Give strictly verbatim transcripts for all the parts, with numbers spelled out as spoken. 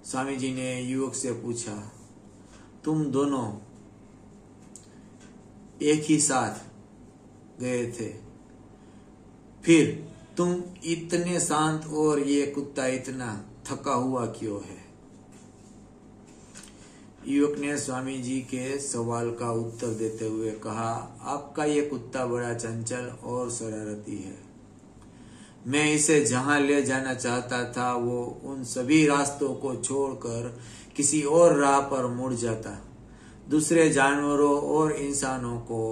स्वामी जी ने युवक से पूछा, तुम दोनों एक ही साथ गए थे, फिर तुम इतने शांत और ये कुत्ता इतना थका हुआ क्यों है? युवक ने स्वामी जी के सवाल का उत्तर देते हुए कहा, आपका ये कुत्ता बड़ा चंचल और शरारती है। मैं इसे जहां ले जाना चाहता था वो उन सभी रास्तों को छोड़कर किसी और राह पर मुड़ जाता, दूसरे जानवरों और इंसानों को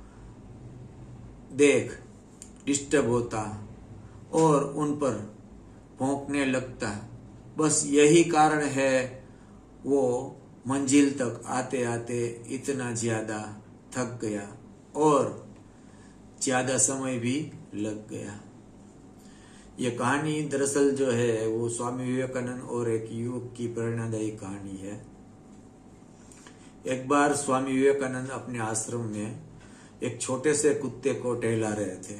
देख डिस्टर्ब होता और उन पर भौंकने लगता। बस यही कारण है वो मंजिल तक आते आते इतना ज्यादा थक गया और ज्यादा समय भी लग गया। ये कहानी दरअसल जो है वो स्वामी विवेकानंद और एक युवक की प्रेरणादायी कहानी है। एक बार स्वामी विवेकानंद अपने आश्रम में एक छोटे से कुत्ते को टहला रहे थे।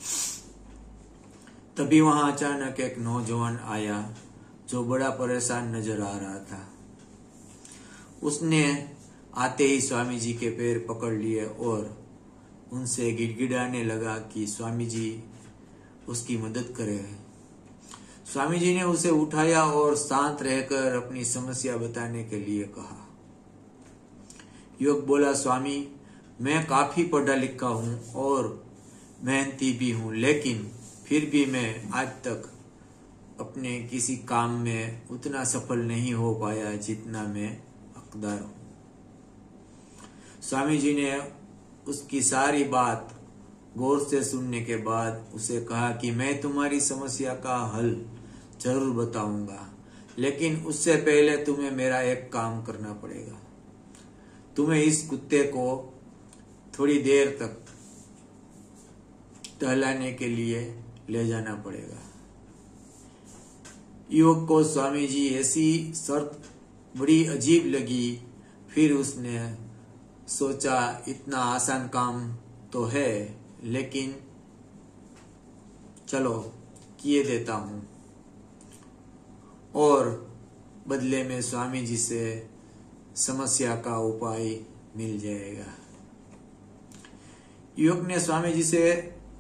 तभी वहां अचानक एक नौजवान आया जो बड़ा परेशान नजर आ रहा था। उसने आते ही स्वामी जी के पैर पकड़ लिए और उनसे गिड़गिड़ाने लगा कि स्वामी जी उसकी मदद करें। स्वामी जी ने उसे उठाया और शांत रहकर अपनी समस्या बताने के लिए कहा। युवक बोला, स्वामी, मैं काफी पढ़ा लिखा हूं और मेहनती भी हूं, लेकिन फिर भी मैं आज तक अपने किसी काम में उतना सफल नहीं हो पाया जितना मैं हकदार हूं। स्वामी जी ने उसकी सारी बात गौर से सुनने के बाद उसे कहा कि मैं तुम्हारी समस्या का हल जरूर बताऊंगा, लेकिन उससे पहले तुम्हें मेरा एक काम करना पड़ेगा। तुम्हें इस कुत्ते को थोड़ी देर तक टहलाने के लिए ले जाना पड़ेगा। युवक को स्वामी जी ऐसी शर्त बड़ी अजीब लगी। फिर उसने सोचा, इतना आसान काम तो है, लेकिन चलो किए देता हूं और बदले में स्वामी जी से समस्या का उपाय मिल जाएगा। युवक ने स्वामी जी से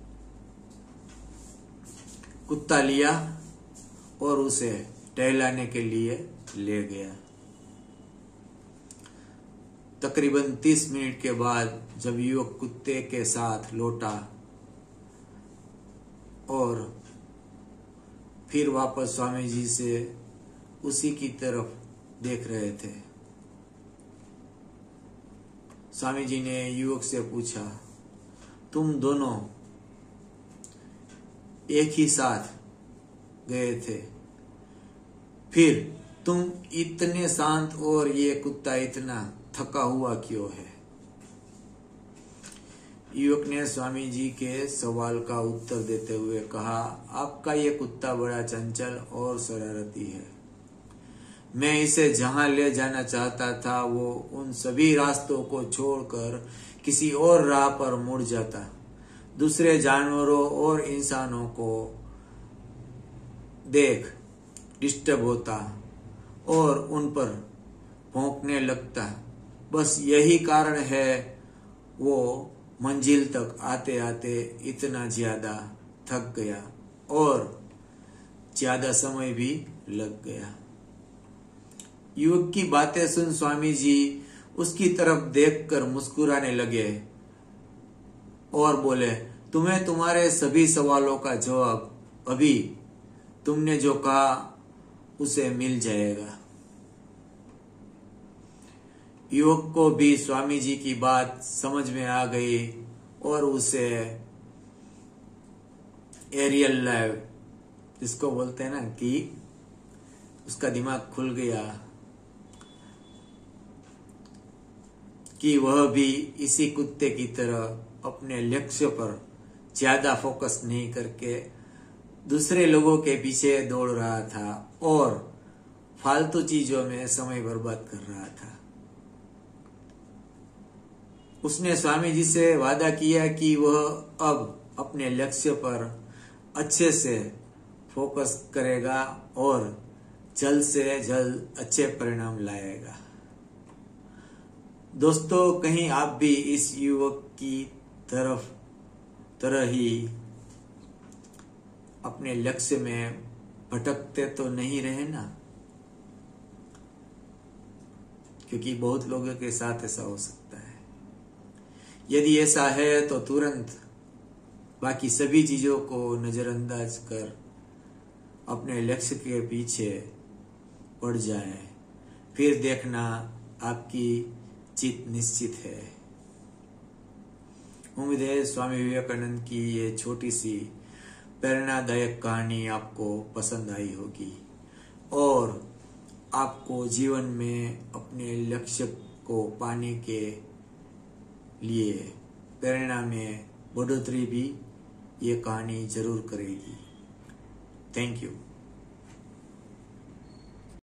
कुत्ता लिया और उसे टहलाने के लिए ले गया। तकरीबन तीस मिनट के बाद जब युवक कुत्ते के साथ लौटा और फिर वापस स्वामी जी से उसी की तरफ देख रहे थे, स्वामी जी ने युवक से पूछा, तुम दोनों एक ही साथ गए थे, फिर तुम इतने शांत और ये कुत्ता इतना थका हुआ क्यों है? युवक ने स्वामी जी के सवाल का उत्तर देते हुए कहा, आपका ये कुत्ता बड़ा चंचल और शरारती है। मैं इसे जहां ले जाना चाहता था वो उन सभी रास्तों को छोड़कर किसी और राह पर मुड़ जाता, दूसरे जानवरों और इंसानों को देख डिस्टर्ब होता और उन पर भौंकने लगता। बस यही कारण है वो मंजिल तक आते आते इतना ज्यादा थक गया और ज्यादा समय भी लग गया। युवक की बातें सुन स्वामी जी उसकी तरफ देखकर मुस्कुराने लगे और बोले, तुम्हें तुम्हारे सभी सवालों का जवाब अभी तुमने जो कहा उसे मिल जाएगा। युवक को भी स्वामी जी की बात समझ में आ गई और उसे एरियल लाइव जिसको बोलते हैं ना, कि उसका दिमाग खुल गया कि वह भी इसी कुत्ते की तरह अपने लक्ष्य पर ज्यादा फोकस नहीं करके दूसरे लोगों के पीछे दौड़ रहा था और फालतू चीजों में समय बर्बाद कर रहा था। उसने स्वामी जी से वादा किया कि वह अब अपने लक्ष्य पर अच्छे से फोकस करेगा और जल्द से जल्द अच्छे परिणाम लाएगा। दोस्तों, कहीं आप भी इस युवक की तरफ तरह ही अपने लक्ष्य में भटकते तो नहीं रहे ना? क्योंकि बहुत लोगों के साथ ऐसा हो सकता है। यदि ऐसा है तो तुरंत बाकी सभी चीजों को नजरअंदाज कर अपने लक्ष्य के पीछे पड़ जाएं, फिर देखना आपकी जीत निश्चित है। उम्मीद है स्वामी विवेकानंद की ये छोटी सी प्रेरणादायक कहानी आपको पसंद आई होगी और आपको जीवन में अपने लक्ष्य को पाने के लिए प्रेरणा में बढ़ोतरी भी ये कहानी जरूर करेगी। Thank you.